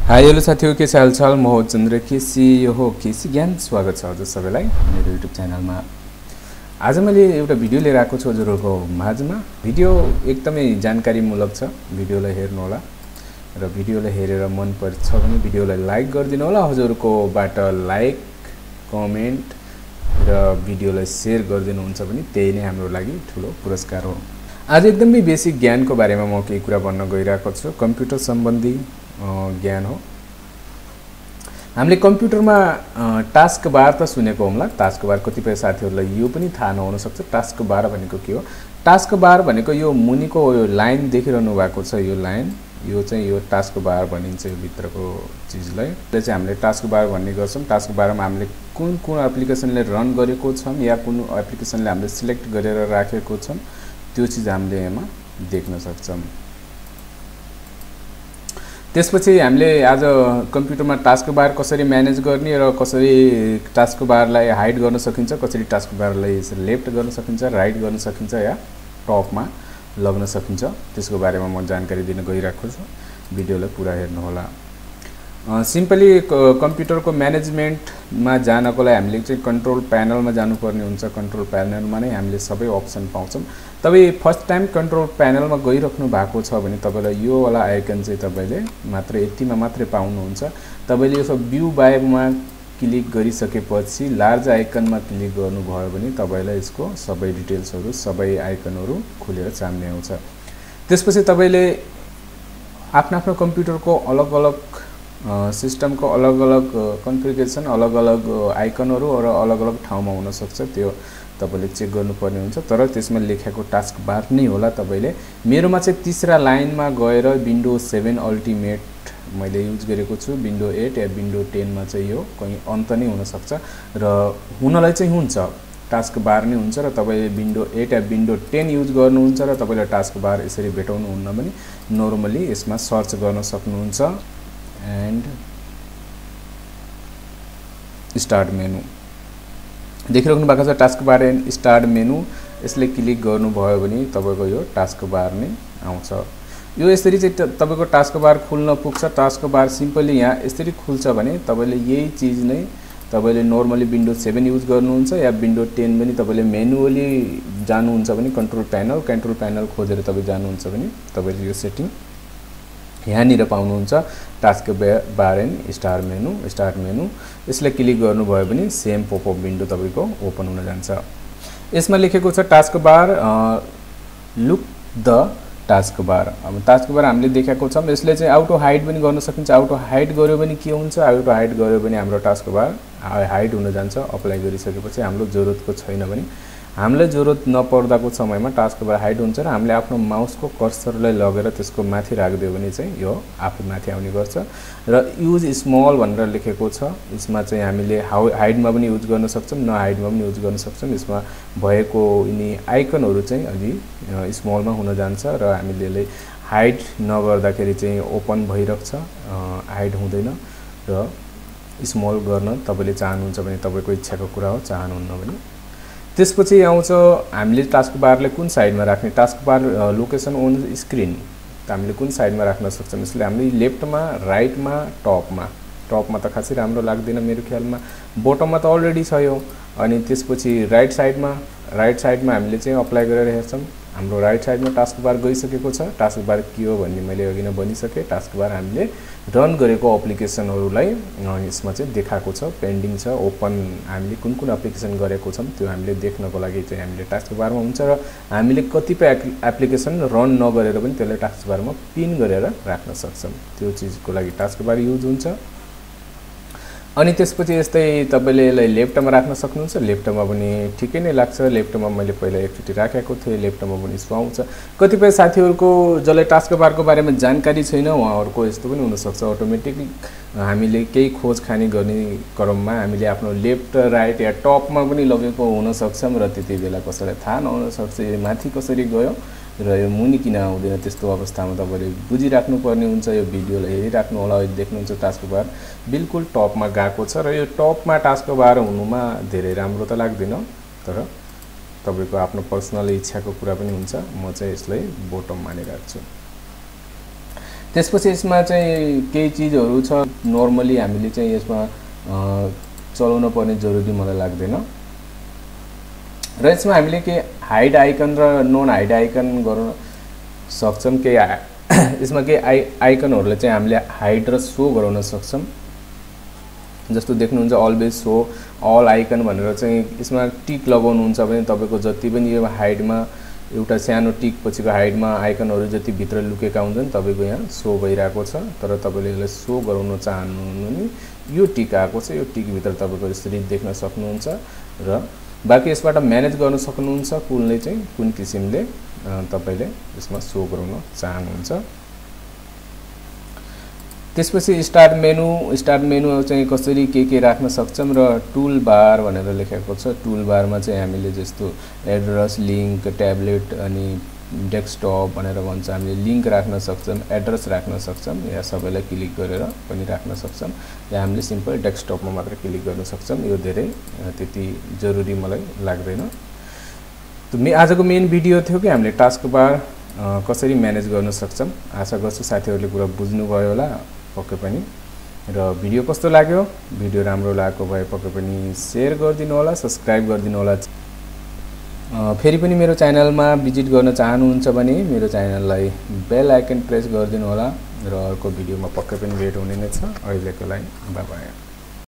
Hi hello साथीहरु, के छ हालचाल? म हो चन्द्र केसी, यो हो केसी ज्ञान। स्वागत छ हजुर सबैलाई मेरो युट्युब च्यानलमा। आज मैले एउटा भिडियो लिएर आएको छु हजुरहरुको माझमा। भिडियो एकदमै जानकारीमूलक छ, भिडियोलाई हेर्नु होला र भिडियोलाई हेरेर मन पर्छ भने भिडियोलाई लाइक गरिदिनु होला। हजुरहरुकोबाट लाइक, कमेन्ट र भिडियोलाई शेयर गरिदिनु हुन्छ भने त्यही नै हाम्रो लागि ठूलो पुरस्कार हो। आज एकदमै बेसिक ज्ञानको बारेमा म केही कुरा भन्न गइरहेको छु। कम्प्युटर सम्बन्धी ज्ञान हो। हामीले कम्प्युटरमा टास्क बार त सुनेको होला। टास्क बार कतिपय साथीहरुलाई यो पनि थाहा नहुन सक्छ। टास्क बार भनेको के हो? टास्क बार भनेको यो मुनिको यो लाइन देखिरहनु भएको छ, यो लाइन, यो चाहिँ यो टास्क बार भनिन्छ। यो भित्रको चीजलाई त्यो चाहिँ हामीले टास्क बार भन्ने गर्छौं। टास्क बारमा हामीले कुन कुन एप्लिकेसनले रन गरेको छौं या कुन एप्लिकेसनले हामीले सिलेक्ट गरेर राखेको छौं त्यो चीज हामीले यहाँ देख्न सक्छौं। त्यसपछि हामीले आज कम्प्युटरमा टास्क बार कसरी म्यानेज गर्ने र कसरी टास्क बारलाई हाइड गर्न सकिन्छ, कसरी टास्क बारलाई लेफ्ट गर्न सकिन्छ, राइट गर्न सकिन्छ या टपमा लग्न सकिन्छ, त्यसको बारेमा म जानकारी दिन गइरहेको छु। भिडियोलाई पुरा हेर्नु होला। सिम्पली कम्प्युटरको म्यानेजमेन्टमा जानको लागि हामीले चाहिँ कन्ट्रोल प्यानलमा जानुपर्ने हुन्छ। कन्ट्रोल प्यानलमा नै हामीले सबै अप्सन पाउँछौं। तपाई फर्स्ट टाइम कन्ट्रोल प्यानलमा गइराख्नु भएको छ भने तपाईलाई यो वाला आइकन चाहिँ तपाईले मात्र यतिमा मात्रै पाउनुहुन्छ। तपाईले यो भ्यू बारमा क्लिक गरिसकेपछि लार्ज आइकनमा क्लिक गर्नुभयो भने तपाईलाई यसको सबै डिटेल्सहरु, सबै आइकनहरु खुलेर सामने आउँछ। त्यसपछि तपाईले आफ्नो कम्प्युटरको अलग-अलग सिस्टमको अलग-अलग कन्फिगरेसन, अलग-अलग आइकनहरु र अलग-अलग ठाउँमा हुन सक्छ। त्यो तपाईले चेक गर्नुपर्ने हुन्छ। तर त्यसमा लेखेको टास्क बार नै होला। तपाईले मेरोमा चाहिँ तीसरा लाइनमा गएर विन्डो 7 अल्टिमेट मैले युज गरेको छु। विन्डो 8 या विन्डो 10 मा चाहिँ यो कहीं अन्त नै हुन सक्छ र हुनलाई चाहिँ हुन्छ, टास्क बार नै हुन्छ र तपाईले विन्डो 8 या विन्डो 10 युज गर्नुहुन्छ र तपाईलाई टास्क बार यसरी भेटाउनु हुन्न भने नर्मली यसमा सर्च गर्न सक्नुहुन्छ एन्ड स्टार्ट मेनु देखिराख्नु भएको छ। Task bar and start menu, यसले क्लिक गर्नुभयो भने तपाईको यो टास्क बार नै आउँछ। यो यसरी चाहिँ तपाईको टास्क बार खुल्न पुग्छ। टास्क बार सिम्पली यहाँ यसरी खुल्छ भने तपाईले यही चीज नै तपाईले नर्मली विन्डो 7 युज गर्नुहुन्छ या विन्डो 10 पनि तपाईले म्यानुअली जानुहुन्छ भने कन्ट्रोल प्यानल खोजेर तपाई जानुहुन्छ भने तपाईले यो सेटिङ यहाँनिर पाउनुहुन्छ। Task bar and start menu यसले क्लिक गर्नुभयो भने सेम पपअप विन्डो तपाईको ओपन हुन जान्छ। यसमा लेखेको छ task bar look the task bar. अब टास्क बार हामीले देखेको छौं। यसले चाहिँ अटो हाइड पनि गर्न सकिन्छ। अटो हाइड गर्यो भने के हुन्छ? अटो हाइड गर्यो भने हाम्रो टास्क बार हाइड हुन जान्छ। अप्लाई गरिसकेपछि हाम्रो जरुरतको छैन भने हामीलाई जरुरत नपर्दाको समयमा टास्क बार हाइड हुन्छ र हामीले आफ्नो माउसको कर्सरलाई लगेर त्यसको माथि राख्दियो भने चाहिँ यो आफै माथि आउने गर्छ। र युज स्मल भनेर लेखेको छ। यसमा चाहिँ हामीले हाइडमा पनि युज गर्न सक्छौं, न हाइडमा पनि युज गर्न सक्छौं। यसमा भएको यिनी आइकनहरु चाहिँ अलि स्मलमा हुन जान्छ र हामीले यसलाई हाइड नगर्दाखेरि चाहिँ ओपन भइरहन्छ, हाइड हुँदैन। र स्मल गर्न तपाईले चाहनुहुन्छ भने तपाईको इच्छाको कुरा हो, चाहनुहुन्न भने त्यसपछि आउँछ हामीले टास्क बारले कुन साइडमा राख्ने। Task bar location on screen हामीले कुन साइडमा राख्न सक्छौं। यसले हामीले लेफ्टमा, राइटमा, टपमा त खासै राम्रो लाग्दैन मेरो ख्यालमा। बटममा त अलरेडी छ यो। अनि त्यसपछि राइट साइडमा हामीले चाहिँ अप्लाई गरेर हेर्छौं। हाम्रो राइट साइडमा टास्क बार गइसकेको छ। टास्क बार के हो भन्ने मैले अघि नै भनिसके। टास्क बार हामीले रन गरेको एप्लिकेसनहरुलाई यसमा चाहिँ देखाएको छ, पेन्डिङ छ, ओपन हामीले कुन एप्लिकेसन गरेको छौं त्यो हामीले देख्नको लागि चाहिँ हामीले टास्क बारमा हुन्छ र हामीले कतिपय एप्लिकेसन रन नगरेर पनि त्यसलाई टास्क बारमा पिन गरेर राख्न सक्छौं। त्यो चीजको लागि टास्क बार युज हुन्छ। अनि त्यसपछि यस्तै तपाईले यसलाई लेफ्टमा राख्न सक्नुहुन्छ। लेफ्टमा पनि ठिकै नै लाग्छ। लेफ्टमा मैले पहिला एकचोटी राखेको थिएँ, लेफ्टमा पनि सुहाउँछ। कतिपय साथीहरुको जसले टास्क बारको बारेमा जानकारी छैन उहाँहरुको यस्तो पनि हुन सक्छ। अटोमेटिकली हामीले केही खोज खानी गर्ने क्रममा हामीले आफ्नो लेफ्ट, राइट या टपमा पनि लगेको हुन सक्छौं र त्यति बेला कसैलाई थाहा नहुन सक्छ यो माथि कसरी गयो र यो मुनि किन आउँदैन। त्यस्तो अवस्थामा तपाईले बुझिराख्नु पर्ने हुन्छ। यो भिडियोलाई हेरिराख्नु होला। अहिले देख्नुहुन्छ टास्क बार बिल्कुल टपमा गएको छ र यो टपमा टास्क बार हुनुमा धेरै राम्रो त लाग्दैन, तर तपाईको आफ्नो पर्सनल इच्छाको कुरा पनि हुन्छ। म चाहिँ यसलाई बटममा नै राख्छु। त्यसपछि यसमा चाहिँ केही चीजहरु छ नर्मली हामीले चाहिँ यसमा चलाउन पर्ने जरुरी मलाई लाग्दैन र यसमा हामीले के हाइड आइकन र नन हाइड आइकन गर्न सक्छौं के यसमा के आइकनहरुले चाहिँ हामीले हाइड र शो गराउन सक्छौं जस्तो देख्नुहुन्छ अलवेज शो अल आइकन भनेर चाहिँ यसमा टिक लगाउनु हुन्छ भने तपाईको जति पनि यो हाइडमा एउटा सानो टिक पछिको हाइडमा आइकनहरु जति भित्र लुकेका हुन्छन् तपाईको यहाँ शो भइराको छ तर तपाईले यसलाई शो गराउन चाहनुहुन्छ भने यो टिक आएको छ यो टिक भित्र तपाईको यसरी देख्न सक्नुहुन्छ र बाकी यसबाट म्यानेज गर्न सक्नुहुन्छ कुनले चाहिँ कुन किसिमले तपाईले यसमा शो गराउन चाहनुहुन्छ त्यसपछि स्टार्ट मेनु चाहिँ कसरी के राख्न सक्छौं र टुल बार भनेर लेखेको छ टुल बारमा चाहिँ हामीले जस्तो एड्रेस लिंक ट्याब्लेट अनि डेस्कटप भनेर भन्छ हामीले लिंक राख्न सक्छौं एड्रेस राख्न सक्छौं या सबैलाई क्लिक गरेर पनि राख्न सक्छौं या हामीले सिम्पल डेस्कटपमा मात्र क्लिक गर्न सक्छौं यो धेरै त्यति जरुरी मलाई लाग्दैन त आजको मेन भिडियो थियो कि हामीले टास्क बार कसरी म्यानेज गर्न सक्छौं आशा गर्छु साथीहरुले कुरा बुझ्नु भयो होला पक्कै पनि र भिडियो कस्तो लाग्यो भिडियो राम्रो लागेको भए पक्कै पनि शेयर गर्दिनु होला सब्स्क्राइब गर्दिनु होला फेरि पनि मेरो च्यानलमा भिजिट गर्न चाहनुहुन्छ भने मेरो च्यानललाई बेल आइकन प्रेस गर्दिनु होला र अर्को भिडियोमा पक्कै पनि भेट हुने नै छ अहिलेको लागि बाइ बाइ